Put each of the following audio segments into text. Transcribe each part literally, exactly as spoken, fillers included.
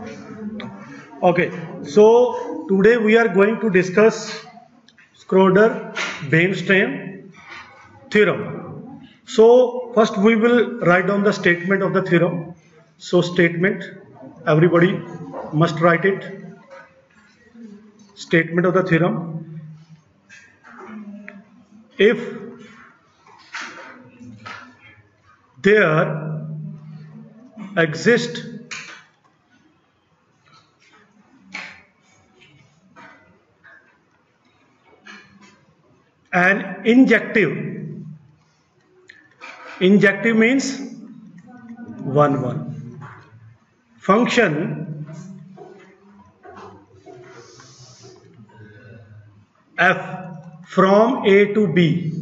Okay, so today we are going to discuss Schroder Bernstein theorem. So first we will write down the statement of the theorem. So statement, everybody must write it. Statement of the theorem. If there exists an injective, injective means one one function f from A to B,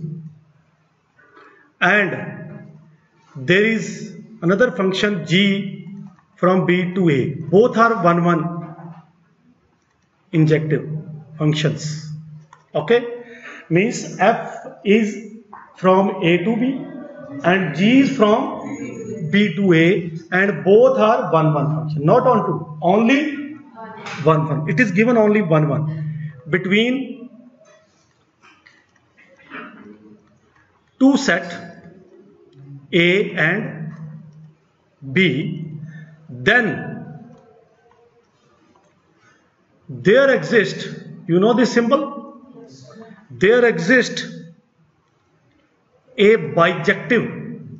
and there is another function g from B to A. Both are one one injective functions. Okay, means f is from A to B and g is from B to A, and both are one one function, not on two, only one one. It is given only one one between two set A and B. Then there exists, you know this symbol, there exists a bijective,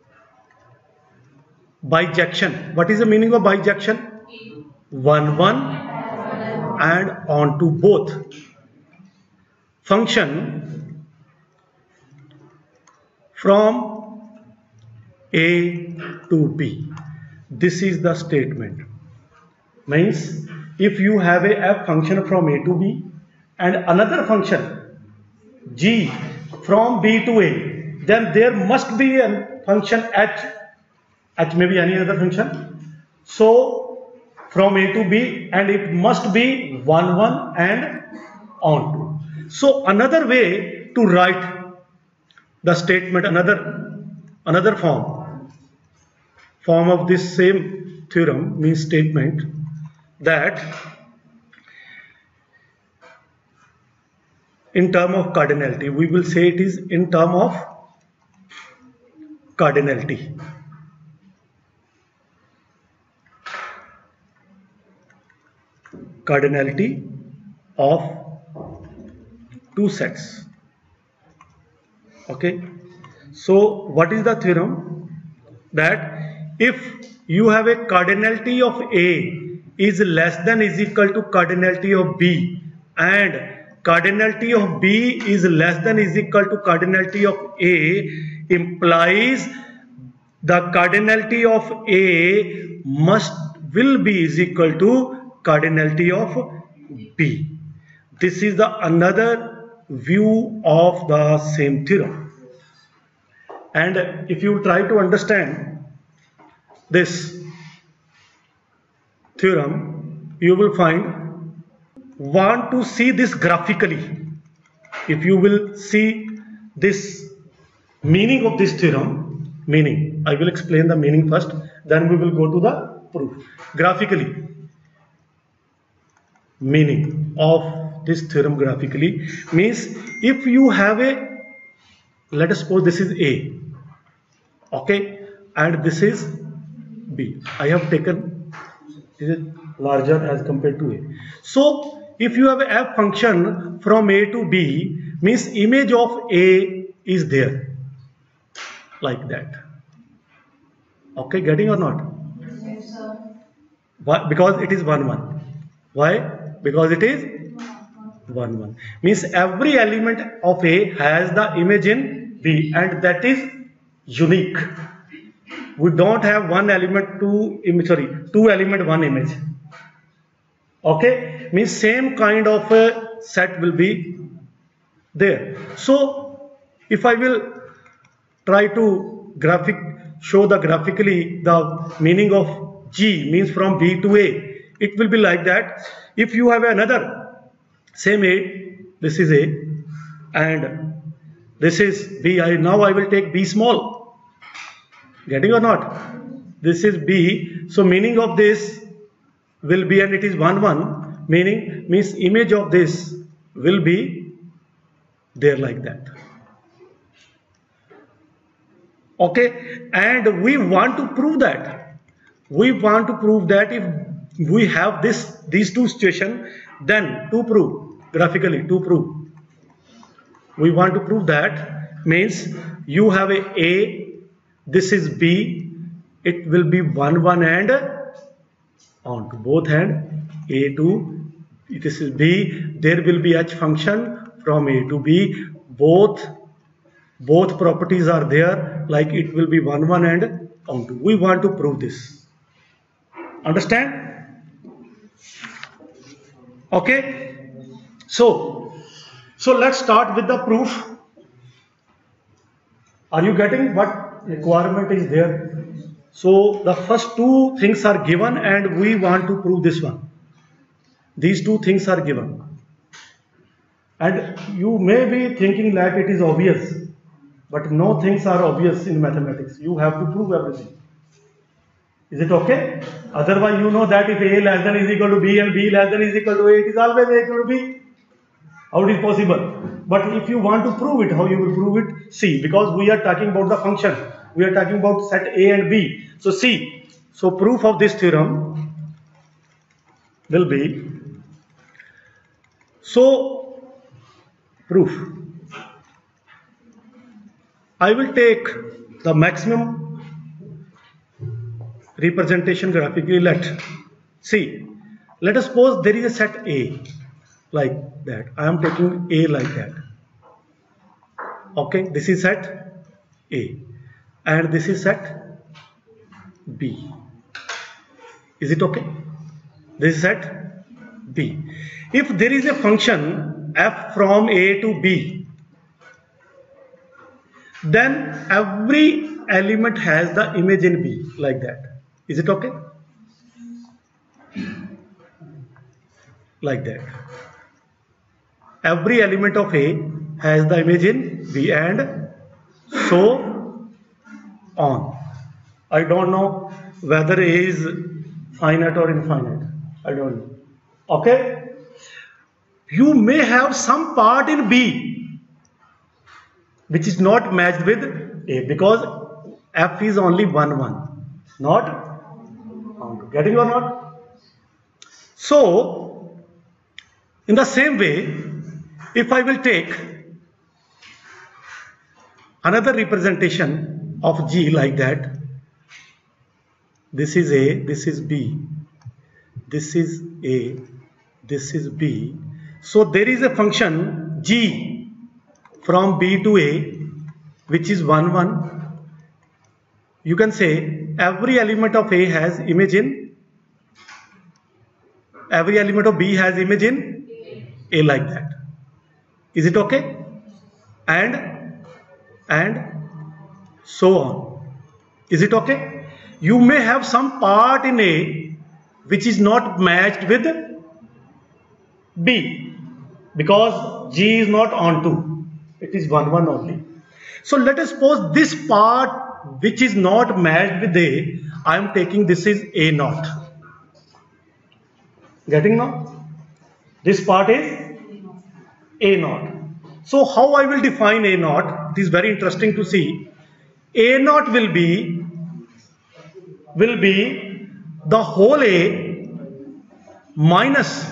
bijection. What is the meaning of bijection? one one and onto both function from A to B. This is the statement. Means if you have a f function from A to B and another function g from B to A, then there must be a function h. H may be any other function. So from A to B, and it must be one one and onto. So another way to write the statement, another another form form of this same theorem means statement, that in term of cardinality, we will say it is in term of cardinality. Cardinality of two sets. Okay, so what is the theorem? That if you have a cardinality of A is less than is equal to cardinality of B, and cardinality of B is less than is equal to cardinality of A, implies the cardinality of A must will be is equal to cardinality of B. This is the another view of the same theorem. And if you try to understand this theorem, you will find, want to see this graphically. If you will see this meaning of this theorem, meaning, I will explain the meaning first, then we will go to the proof. Graphically, meaning of this theorem graphically means if you have a, let us suppose this is A, okay, and this is B. I have taken, is it larger as compared to A. So if you have a f function from A to B, means image of A is there, like that. Okay, getting or not? Yes, sir. Why? Because it is one one. Why? Because it is one one. Means every element of A has the image in B, and that is unique. We don't have one element, two image, sorry, two element, one image. Okay, means same kind of a set will be there. So if I will try to graphic show the graphically the meaning of G, means from B to A, it will be like that. If you have another same A, this is A and this is B, I now I will take B small. Getting or not? This is B. So meaning of this will be, and it is one one, meaning means image of this will be there like that. Okay, and we want to prove that. We want to prove that if we have this these two situations, then to prove graphically to prove. We want to prove that means you have a A, this is B, it will be one one and on to both hand A to this is B, there will be H function from A to B, both both properties are there, like it will be one one and on to. We want to prove this. Understand? Okay. So, so let's start with the proof. Are you getting what requirement is there? So the first two things are given and we want to prove this one. These two things are given. And you may be thinking that it is obvious, but no things are obvious in mathematics. You have to prove everything. Is it okay? Otherwise, you know that if A less than is equal to B and B less than is equal to A, it is always A equal to B. How it is possible? But if you want to prove it, how you will prove it? See, because we are talking about the function. We are talking about set A and B. So see, so proof of this theorem will be, so proof. I will take the maximum representation graphically. Let see, let us suppose there is a set A like that. I am taking A like that. Okay, this is set A and this is set B. Is it okay? This is set B. If there is a function f from A to B, then every element has the image in B like that. Is it okay? Like that. Every element of A has the image in B and so on. I don't know whether A is finite or infinite. I don't know. Okay? You may have some part in B which is not matched with A because F is only one one. Not? Getting or not? So, in the same way, if I will take another representation of G like that, this is A, this is B, this is A, this is B. So there is a function G from B to A which is one one. You can say every element of A has image in, every element of B has image in A like that. Is it okay? And and so on. Is it okay? You may have some part in A which is not matched with B because G is not onto. It is one one only. So let us suppose this part which is not matched with A, I am taking this is A naught. Getting now? This part is A naught. So how I will define A naught? It is very interesting to see. A naught will be will be the whole A minus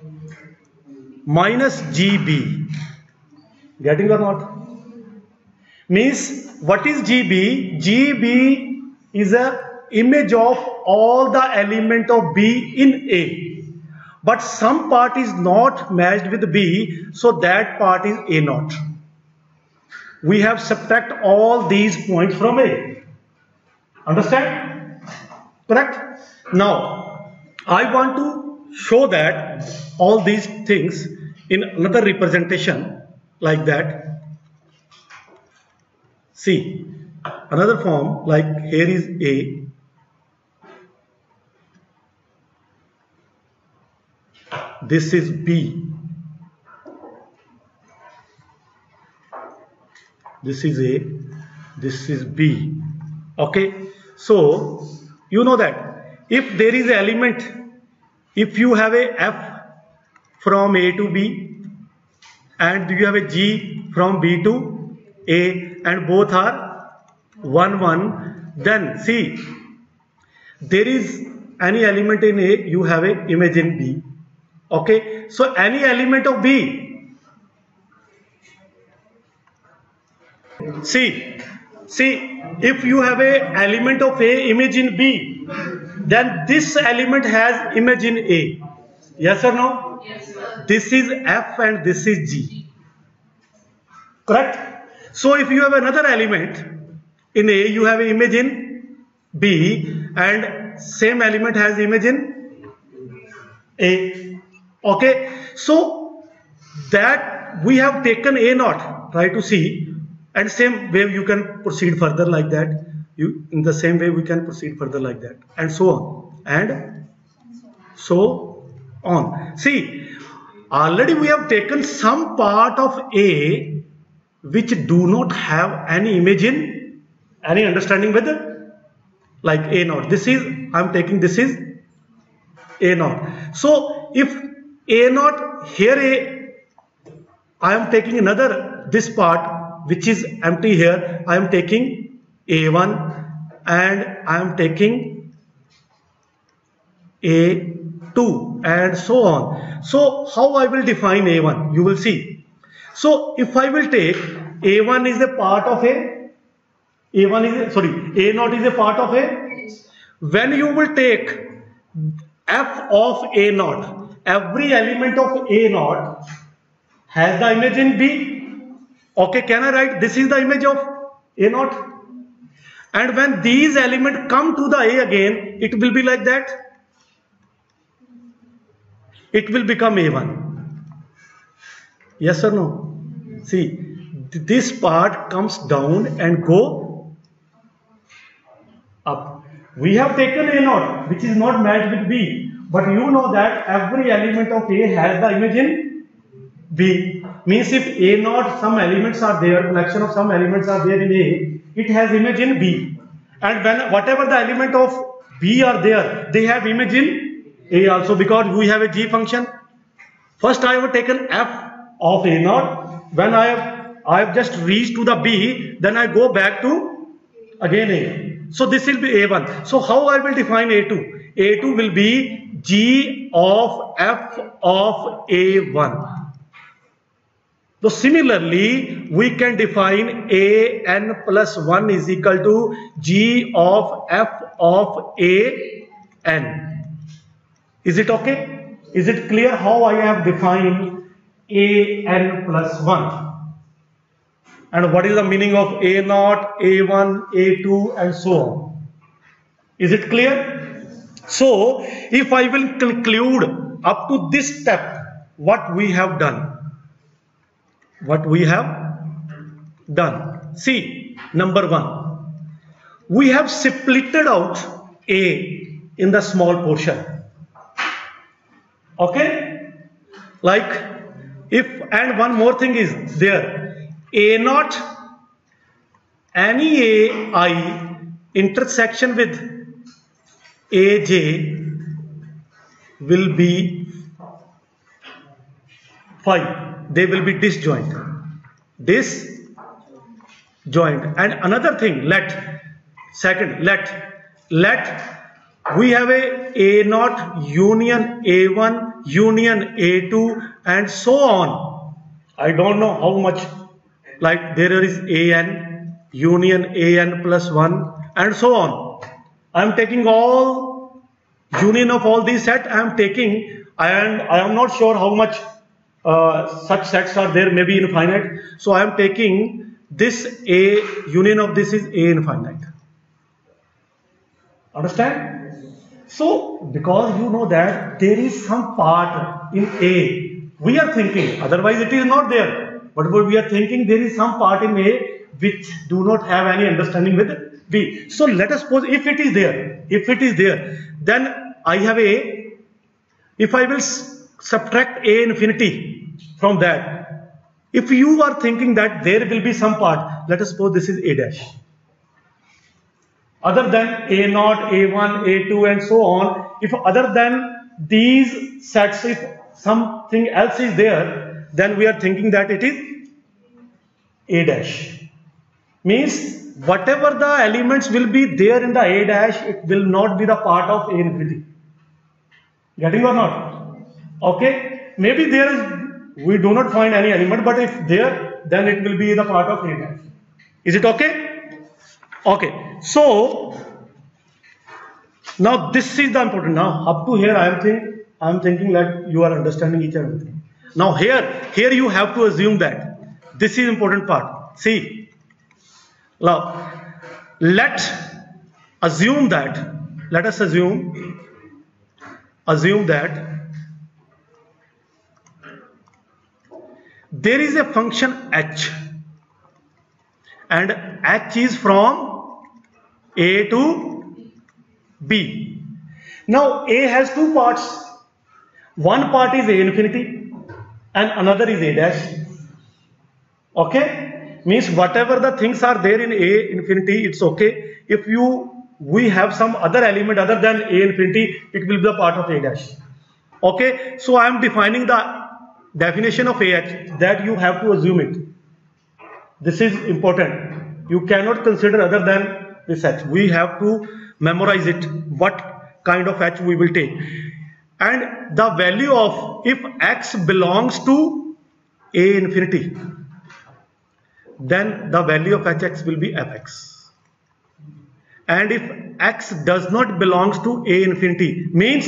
minus G B. Getting or not? Means what is G B? G B is a image of all the element of B in A. But some part is not matched with B, so that part is A naught. We have subtract all these points from A. Understand? Correct? Now, I want to show that all these things in another representation like that. See, another form like here is A. This is B. This is A. This is B. Okay. So, you know that if there is an element if you have a f from A to B and you have a g from B to A and both are one one, then see, there is any element in A, you have a image in B. Okay, so any element of B, see see if you have a element of A image in B, then this element has image in A. Yes or no? Yes, sir. This is F and this is G. Correct? So if you have another element in A, you have an image in B and same element has image in A. Okay, so that we have taken A naught, try to see, and same way you can proceed further like that. You in the same way we can proceed further like that, and so on and so on. See, already we have taken some part of A which do not have any image in, any understanding with it, like A naught. This is, I am taking, this is A naught. So if A naught here, A, I am taking another, this part which is empty here, I am taking A one and I am taking A two and so on. So how I will define A one? You will see. So if I will take A one is a part of A, A one is a, sorry, A naught is a part of A. When you will take F of A naught, every element of A naught has the image in B. Okay, can I write this is the image of A naught? And when these elements come to the A again, it will be like that. It will become A one. Yes or no? See, this part comes down and go up. We have taken A naught, which is not matched with B, but you know that every element of A has the image in B. Means if A naught, some elements are there, collection of some elements are there in A, it has image in B. And when whatever the element of B are there, they have image in A also, because we have a G function. First I have taken F of A naught. When I have I have just reached to the B, then I go back to again A. So this will be A one. So how I will define A two? A two will be G of F of A one. So similarly, we can define A n plus one is equal to G of F of A n. Is it okay? Is it clear how I have defined A n plus one? And what is the meaning of A naught, A one, A two and so on? Is it clear? So, if I will conclude up to this step, what we have done? What we have done? See, number one, we have splitted out A in the small portion. Okay? Like, if, and one more thing is there, A naught, any A I intersection with A j will be five. They will be disjoint. Disjoint. And another thing, let, second, let, let, we have a A naught union A one, union A two and so on. I don't know how much, like there is A n, union A n plus one and so on. I am taking all union of all these sets, I am taking, and I am not sure how much uh, such sets are there, maybe infinite. So I am taking this A, union of this is A infinite. Understand? So because you know that there is some part in A, we are thinking, otherwise it is not there. But what we are thinking, there is some part in A which do not have any understanding with B. So let us suppose if it is there, if it is there, then I have A, if I will subtract A infinity from that, if you are thinking that there will be some part, let us suppose this is A dash. Other than A naught, A one, A two and so on, if other than these sets, if something else is there, then we are thinking that it is A dash. Means whatever the elements will be there in the A dash, it will not be the part of A infinity. Getting or not? Okay. Maybe there is, we do not find any element, but if there, then it will be the part of A dash. Is it okay? Okay. So now this is the important. Now up to here I am thinking, I am thinking that you are understanding each and everything. Now here, here you have to assume that this is important part. See, now let assume that, let us assume, assume that there is a function h, and h is from A to B. Now A has two parts. One part is A infinity and another is A dash. Okay? Means whatever the things are there in A infinity, it's okay. If you we have some other element other than A infinity, it will be the part of A dash. Okay? So I am defining the definition of A H, that you have to assume it. This is important. You cannot consider other than this H. We have to memorize it, what kind of H we will take. And the value of, if X belongs to A infinity, then the value of H X will be F X. And if X does not belongs to A infinity, means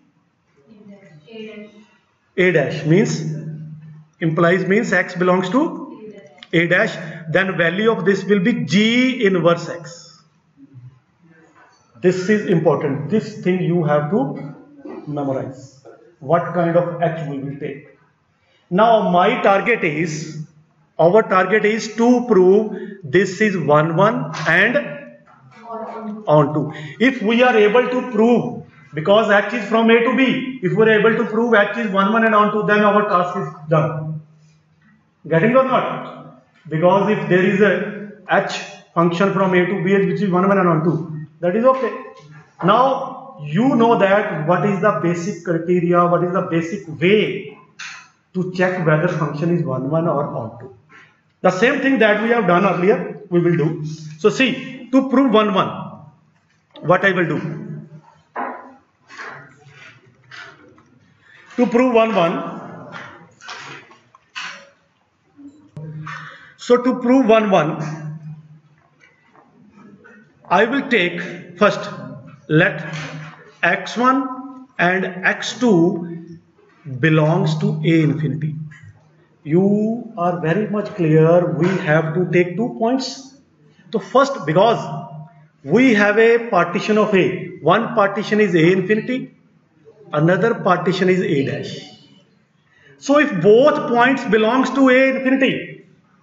A dash, means implies means X belongs to A dash, then value of this will be G inverse X. This is important. This thing you have to memorize. What kind of H we will take. Now my target is, our target is to prove this is one one and on two. If we are able to prove, because H is from A to B, if we are able to prove H is one one and on two, then our task is done. Getting or not? Because if there is a H function from A to B which is one one and on two, that is okay. Now you know that what is the basic criteria, what is the basic way to check whether function is one one or on two. The same thing that we have done earlier, we will do. So see, to prove one one, what I will do? To prove one one, so to prove one one, I will take first, let x one and x two belongs to A infinity. You are very much clear, we have to take two points. So first, because we have a partition of A, one partition is A infinity, another partition is A dash. So if both points belongs to A infinity,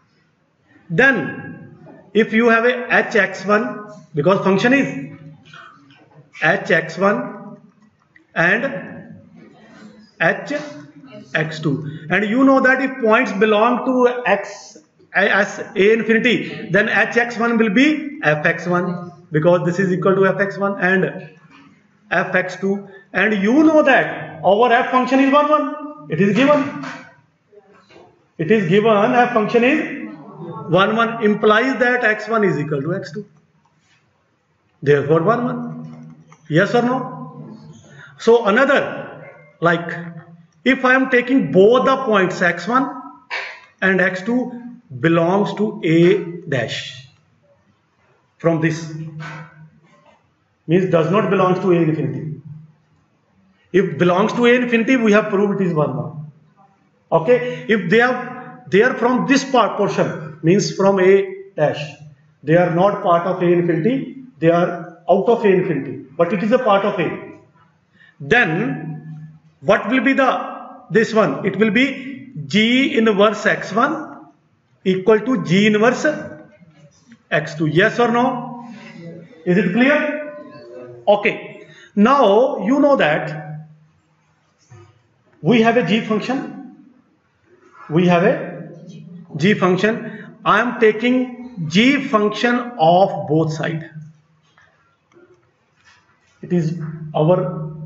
then if you have a h x one, because function is h x one and h x two, and you know that if points belong to x as A infinity, then h x one will be f x one, because this is equal to f x one and f x two, and you know that our f function is one one. It is given. It is given f function is one one, implies that x one is equal to x two. Therefore one one. Yes or no? So another, like if I am taking both the points x one and x two belongs to A dash, from this means does not belongs to A infinity. If belongs to A infinity, we have proved it is one one. Okay. If they are they are from this part portion, means from A dash, they are not part of A infinity, they are out of A infinity, but it is a part of A. Then what will be the this one? It will be G inverse x one equal to G inverse x two. Yes or no? Is it clear? Okay. Now you know that we have a G function. We have a G function. I am taking G function of both sides. It is our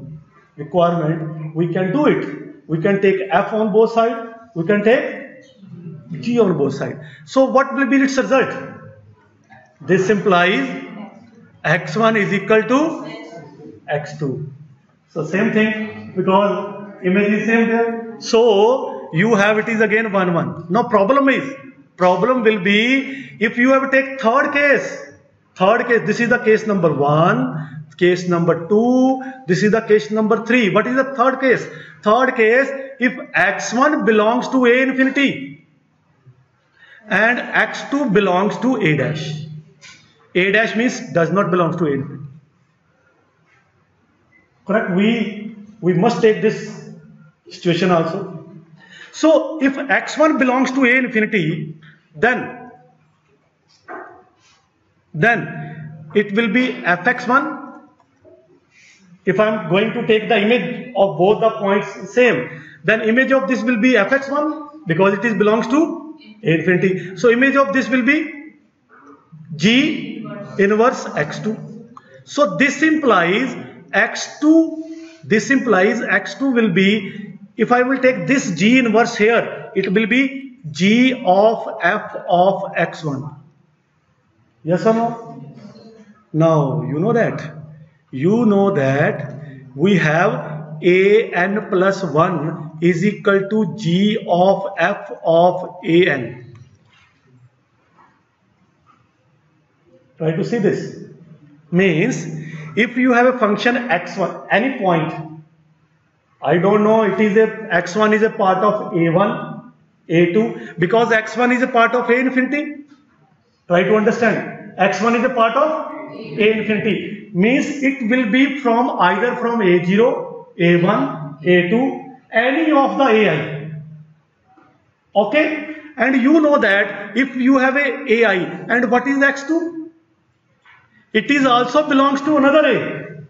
requirement, we can do it. We can take f on both sides, we can take g on both sides. So what will be its result? This implies x one is equal to x two. So same thing, because image is same there. So you have it is again one one. Now problem is, problem will be if you have to take third case. Third case, this is the case number one, case number two, this is the case number three. What is the third case? Third case, if x one belongs to A infinity and x two belongs to A dash. A dash means does not belong to A infinity. Correct? We, we must take this situation also. So if x one belongs to A infinity, then, then it will be f x one. If I am going to take the image of both the points same, then image of this will be f x one because it is belongs to A infinity. So image of this will be G inverse x two. So this implies x two, this implies x two will be, if I will take this G inverse here, it will be G of f of x one. Yes or no? Now you know that. You know that we have a n plus one is equal to G of f of a n. Try to see this. Means if you have a function x one, any point, I don't know, it is a x one is a part of a one, a two, because x one is a part of A infinity. Try to understand. x one is a part of A infinity. Means it will be from either from A zero, A one, A two, any of the A I. Okay? And you know that if you have a A I, and what is x two? It is also belongs to another A.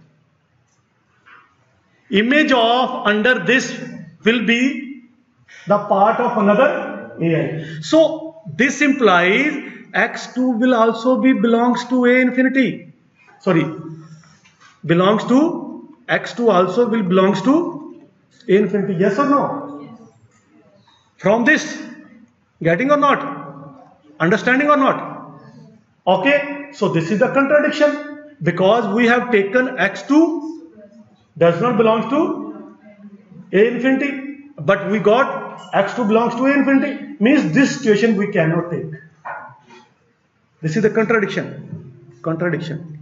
Image of under this will be the part of another A I. So this implies x two will also be belongs to A infinity. Sorry, belongs to x two also will belongs to A infinity. Yes or no? Yes. From this, getting or not? Understanding or not? Okay, so this is the contradiction, because we have taken x two does not belongs to A infinity, but we got x two belongs to A infinity. Means this situation we cannot take. This is the contradiction. Contradiction.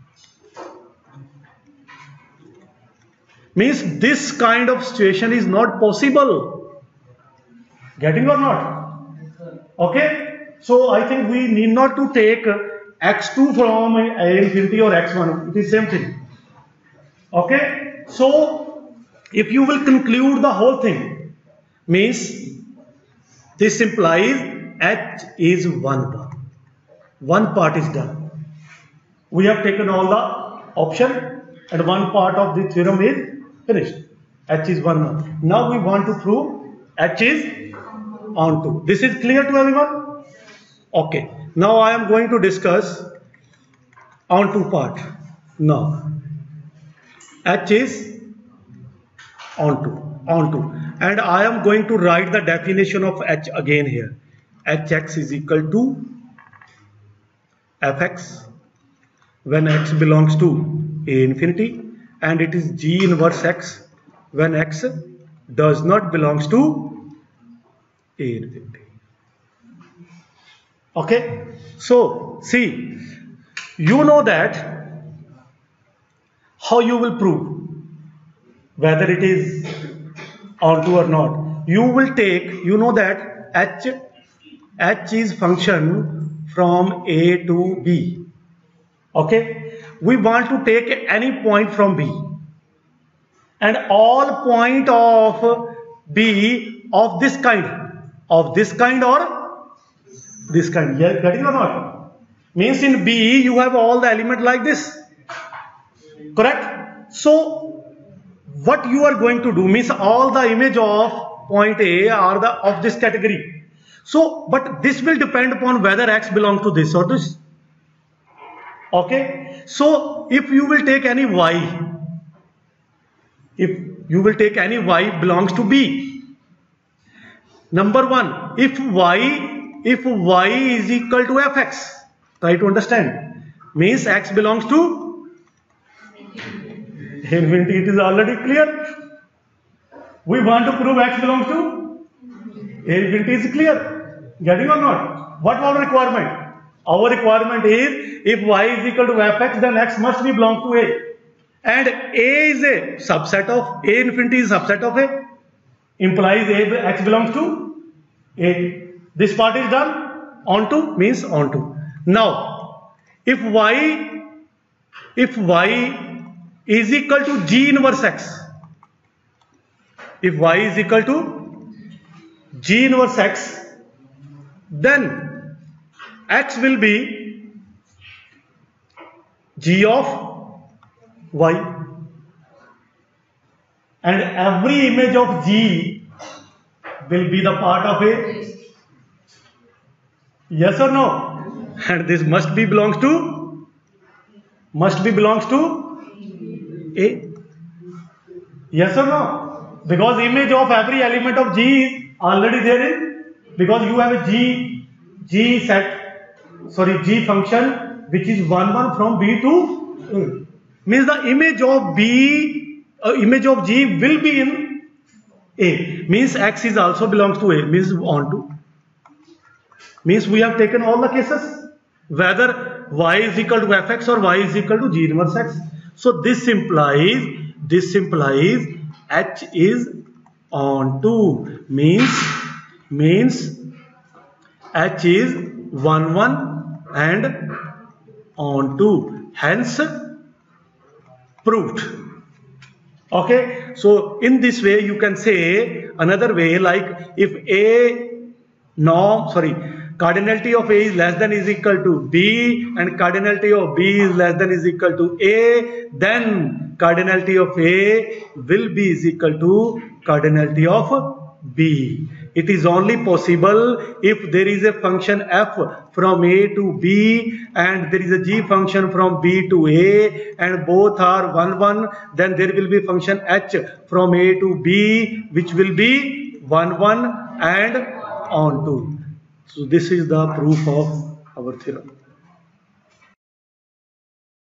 Means this kind of situation is not possible. Getting or not? Okay. So I think we need not to take x two from A infinity or x one. It is same thing. Okay. So if you will conclude the whole thing, means this implies H is one part. One part is done. We have taken all the option and one part of the theorem is finished. H is one more. Now we want to prove H is onto. This is clear to everyone? Okay. Now I am going to discuss onto part. Now H is onto. Onto. And I am going to write the definition of H again here. Hx is equal to fx when x belongs to A infinity, and it is G inverse x when x does not belongs to A infinity. Okay, so see, you know that how you will prove whether it is onto or not. You will take, you know that h h is function from A to B. Okay, we want to take any point from B, and all point of B of this kind, of this kind or this kind. Yeah, getting or not? Means in B you have all the element like this. Correct? So what you are going to do means all the image of point A are the of this category. So, but this will depend upon whether x belongs to this or this. Okay. So if you will take any y, if you will take any y belongs to B. Number one, if y, if y is equal to fx, try to understand, means x belongs to infinity. It is already clear. We want to prove x belongs to infinity is clear. Getting or not? What our requirement? Our requirement is if y is equal to fx, then x must be belong to A. And A is a subset of A infinity is a subset of A. Implies A, x belongs to A. This part is done. Onto means onto. Now, if y if y is equal to G inverse x, if y is equal to G inverse x, then x will be G of y, and every image of G will be the part of A. Yes or no? And this must be belongs to must be belongs to A. Yes or no? Because image of every element of G is already there in, because you have a G G set, sorry G function which is one one from B to A. Means the image of B, uh, image of G will be in A. Means x is also belongs to A. Means onto. Means we have taken all the cases, whether y is equal to fx or y is equal to G inverse x. So this implies this implies h is onto. Means means h is one one and onto. Hence proved. Okay, so in this way you can say another way, like if A norm sorry cardinality of A is less than is equal to B and cardinality of B is less than is equal to A, then cardinality of A will be is equal to cardinality of B. It is only possible if there is a function f from A to B and there is a g function from B to A and both are one one, then there will be function h from A to B which will be one one and onto. So this is the proof of our theorem.